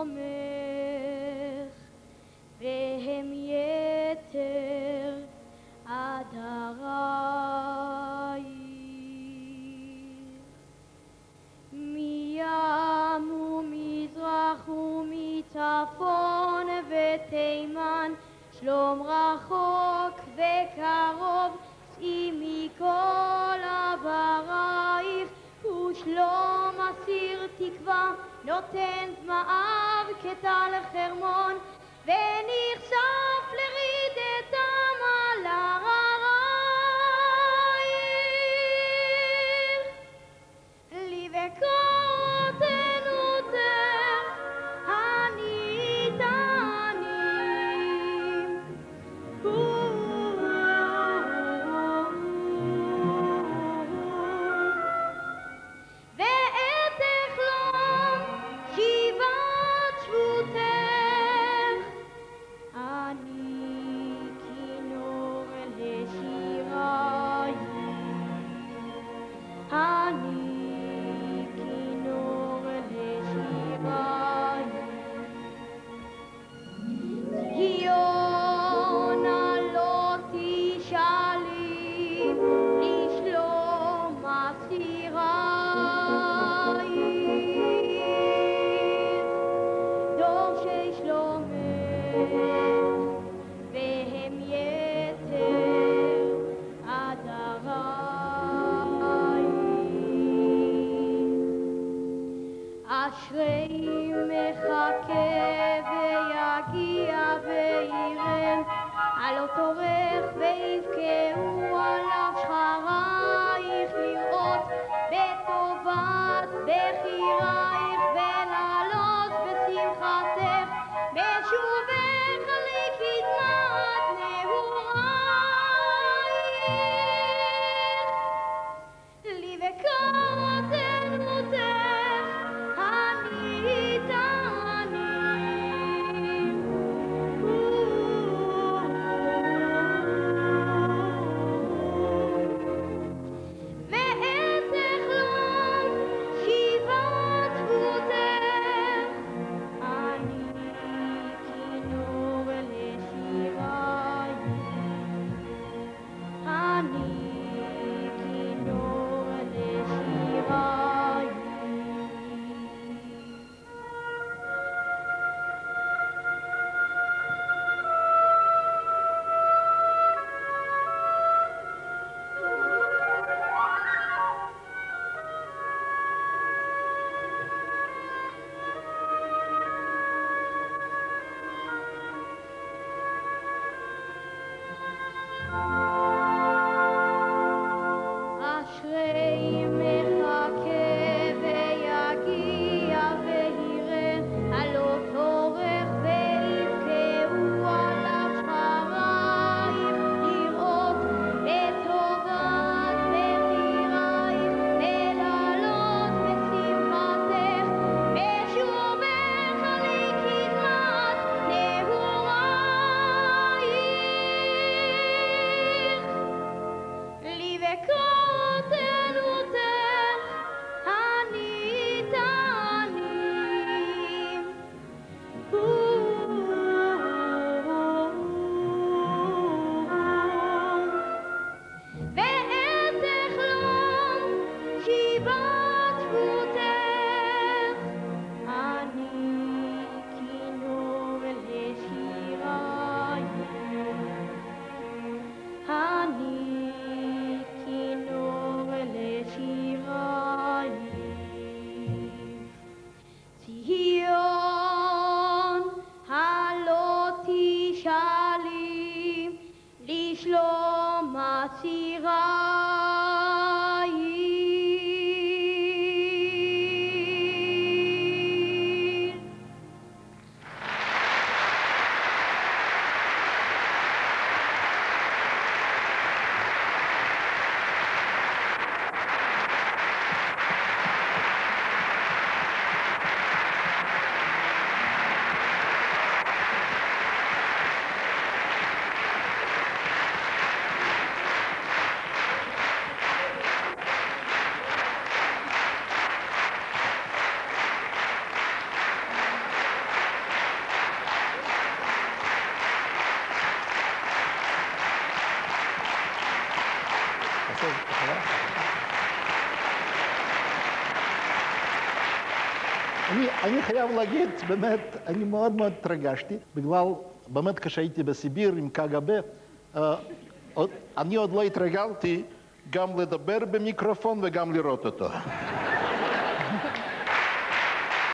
שלומך, והם יתר עדרייך. מים ומזרח ומצפון ותימן, שלום רחוק וקרוב, שאי מכל עברייך, ושלום אסיר תקווה, נותן זמער כטל חרמון, ונכסף לרעידתם על הררייך. לי וקוטנותך הניתנים, ואת תחלום שיבת שבותך. אני כינור לשירייך, אני כינור לשירייך. ציונה לא תשאלי לשלום אסירייך, דורשי שלומך, והם יתר עדרייך. אשרי מחכה ויגיע וירם, עלו תורך ויבכו עליו שחרייך, לראות בטובת בחירייך ולעלות בשמחתך, בשובך לקדמת נעורייך. לי וקוטנותך הניתנים, ואת תחלום שיבת שבותך. אני כינור לשירייך, אני כינור לשירייך. אשרי מחכה ויגיע ויראה, עלו תורך ויבכו עליו שחרייך, לראות בטובת בחירייך ולעלות בשמחתך, בשובך לקדמת נעורייך. לי וקוטנותך אני חייב להגיד, באמת, אני מאוד מאוד התרגשתי, בגלל, באמת כשהייתי בסיביר עם קג"ב, אני עוד לא התרגלתי גם לדבר במיקרופון וגם לראות אותו.